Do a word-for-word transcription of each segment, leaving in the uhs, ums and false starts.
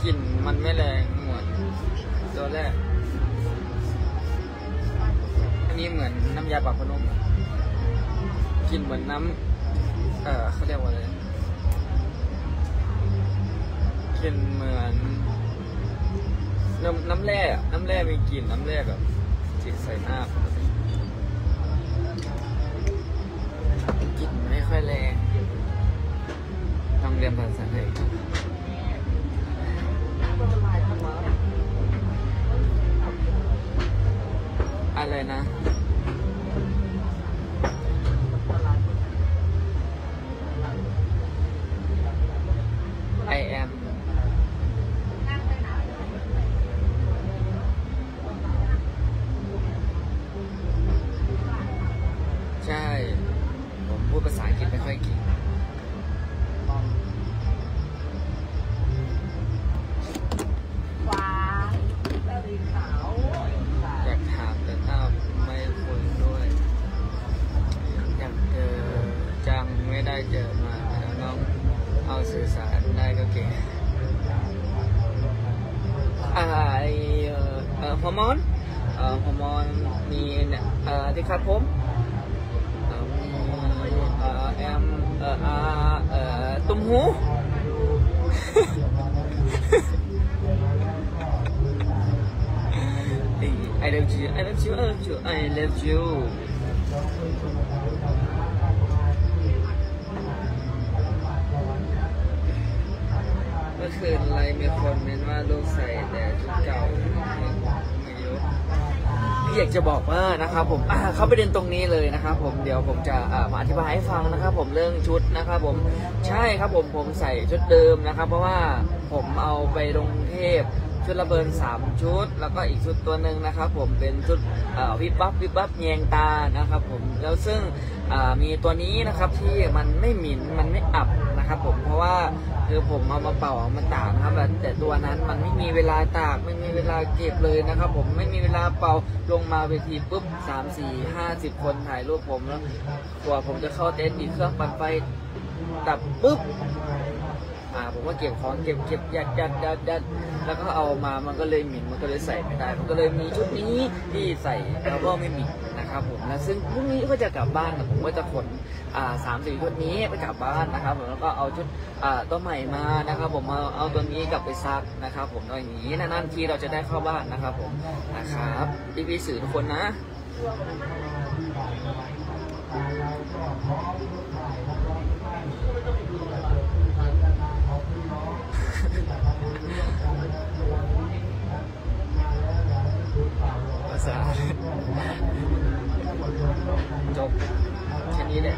กลิ่นมันไม่แรงเหมือนตัวแรกอันนี้เหมือนน้ำยาปรับผ้านุ่มกลิ่นเหมือนน้ำเออเขาเรียกว่าอะไรกลิ่นเหมือนน้ำน้ำแร่น้ำแร่มีกลิ่นน้ำแร่แบบจิตใส่หน้ากลิ่นไม่ค่อยแรงต้องเรียนภาษาไทยอะไรนะI am ใช่ผมพูดภาษาอังกฤษไม่ค่อยเก่งอยากถามแต่ถ้าไม่คุยด้วยอยากเจอจังไม่ได้เจอมาแล้วน้องเอาสื่อสารได้ก็เก่งอ่าไอเอ่อฮอร์โมนเอ่อฮอร์โมนมีเนี่ยเอ่อที่คัดผมเอ่อมีเอ่อแอมเอ่ออาเอ่อตุ้มหูI love you I love you I love you I love you เมื่อคืนอะไรมีคนเม้นว่าลูกใส่แต่ชุดเก่าไม่ยุพี่อยากจะบอกว่านะครับผมเข้าไปเรียนตรงนี้เลยนะครับผมเดี๋ยวผมจะมาอธิบายให้ฟังนะครับผมเรื่องชุดนะครับผมใช่ครับผมผมใส่ชุดเดิมนะครับเพราะว่าผมเอาไปลงเทพชุดระเบิดสามชุดแล้วก็อีกชุดตัวหนึ่งนะครับผมเป็นชุดวิบวับวิบวับแยงตานะครับผมแล้วซึ่งมีตัวนี้นะครับที่มันไม่หมิ่นมันไม่อับนะครับผมเพราะว่าคือผมเอามาเป่ามันตากนะครับแต่ตัวนั้นมันไม่มีเวลาตากไม่มีเวลาเก็บเลยนะครับผมไม่มีเวลาเป่าลงมาเวทีปุ๊บสามสี่ห้าสิบคนถ่ายรูปผมแล้วกว่าผมจะเข้าเต็นท์อีกเครื่องปั่นไฟดับปุ๊บอ่าผมก็เก็บของเก็บเก็บยัดยัดยัดยัดแล้วก็เอามามันก็เลยหมิ่นมันก็เลยใส่ไม่ได้มันก็เลยมีชุดนี้ที่ใส่แล้วก็ไม่หมิ่นนะครับผมนะซึ่งพรุ่งนี้ก็จะกลับบ้านผมก็จะขนอ่าสามสี่ชุดนี้ไปกลับบ้านนะครับผมแล้วก็เอาชุดอ่าตัวใหม่มานะครับผมเอาเอาตัวนี้กลับไปซักนะครับผมอย่างนี้นานๆทีเราจะได้เข้าบ้านนะครับผมนะครับพี่พี่สื่อทุกคนนะภาษาจบแค่นี้แหละ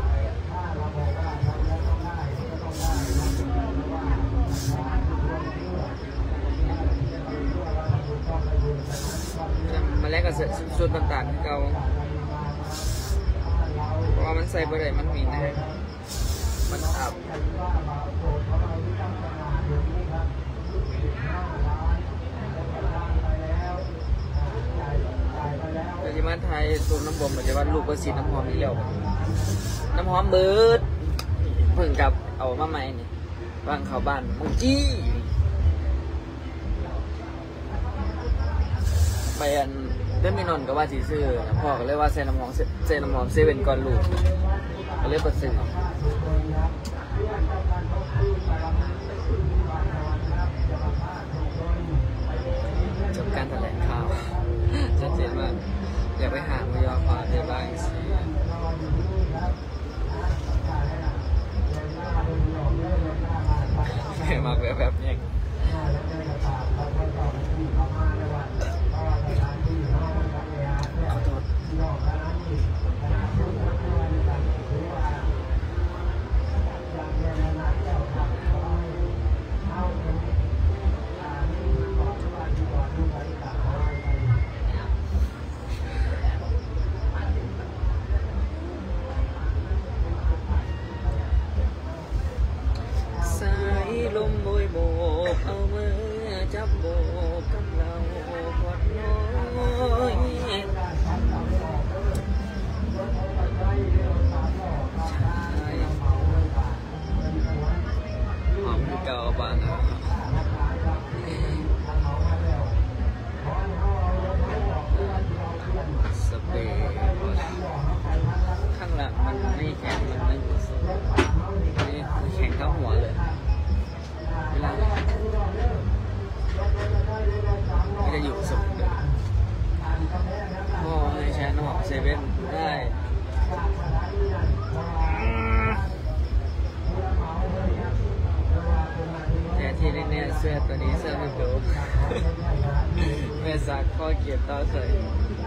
มาแลกกับชุดต่างๆเก่าเพราะว่ามันใส่บ่ได้มันมีนะมันอับปัจจุบันไทยสูบน้ำบ่มปัจจุบันลูกก็สีน้ำหอมนี่แล้วน้ำหอมเบิร์ดเพิ่งกับเอามาใหม่นี่วางเข้าบ้านมึงจี้ไปอันเดินไม่นอนก็ว่าสีซื้อพ่อก็เลยว่าเซน้ำหอมเซน้ำหอมเซเว่นก่อนลูกก็เลยเปิดซื้อจบการแถลงข่าวชัดเจนมากอยากไปหาวิทยาความในบ้านสิไม่มากแบบแบบนี้ขอโทษลมโบยโบกเอามือจับโบกกับเราพอดน้อยใช่หอมคือเก่าบ้านนะหลังมันไม่แข็งมันไม่รู้สึกนี่คือแข็งทั้งหัวเลยเวลาไม่ได้อยู่สุขเลยพ่อให้ใช้น้ำหอมเซเว่นได้แต่ที่แน่ๆเสื้อตัวนี้เสื้อไม่เบลแม่ซักข้อเกียบต่อเคย